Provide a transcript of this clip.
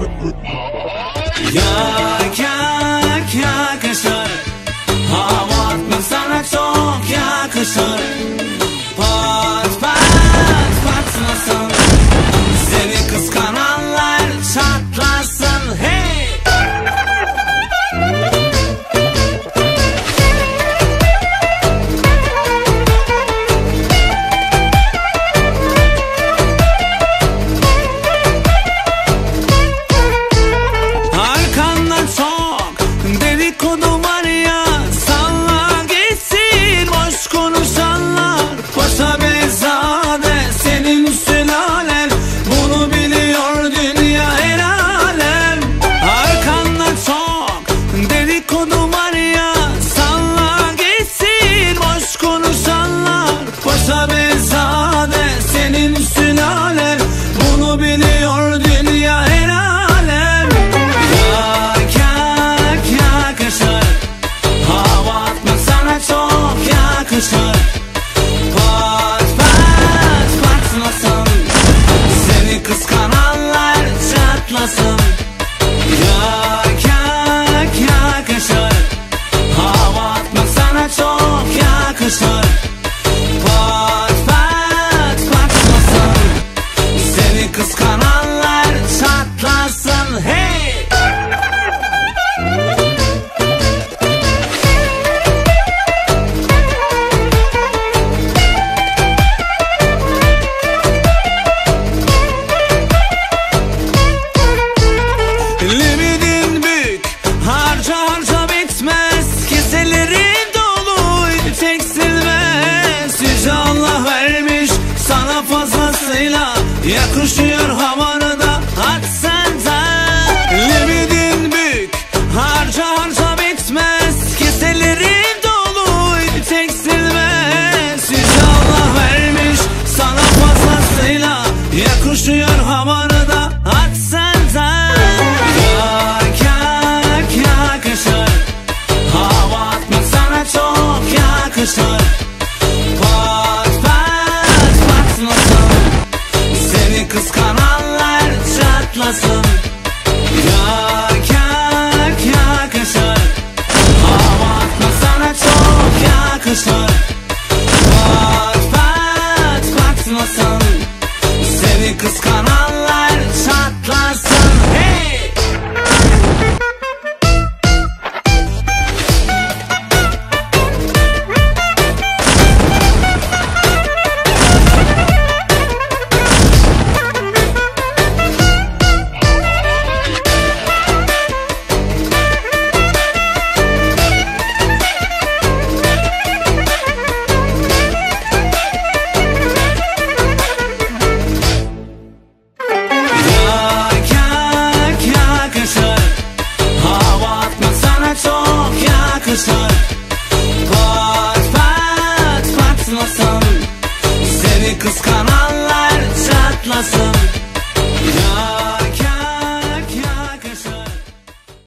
Yakışır, hava atma sana çok yakışır. Pat pat patlasın, seni kıskananlar çatlasın. Hey! Arkandan çok dedikodu var ya, salla gitsin boş konuşanlar. Başa bezade senin sülalen, bunu biliyor dünya el alem. Arkandan çok dedikodu var ya, salla gitsin boş konuşanlar. Başa bezade senin sülalen, bunu biliyor dünya el alem. Yakışır, hava atma sana çok yakışır. Pat pat patlasın, seni kıskananlar çatlasın. Yakışır, hava atma sana çok yakışır. Pat pat patlasın, seni kıskananlar çatlasın. Hey! Limitin büyük, harca harca bitmez. Keselerin dolu, çeksilmez. Yüce Allah vermiş sana fazlasıyla, yakışıyor havanı da at senden. Limitin büyük, harca harca bitmez. Keselerin dolu, çeksilmez. Yüce Allah vermiş sana fazlasıyla, yakışıyor havanı da at senden. Yakışır, hava atma sana çok yakışır. Pat pat patlasın, seni kıskananlar çatlasın. Yakışır, hava atma sana çok yakışır. Pat pat patlasın, seni kıskananlar çatlasın. Hey! Yakışır, hava atma sana çok yakışır. Pat pat patlasın, seni kıskananlar çatlasın.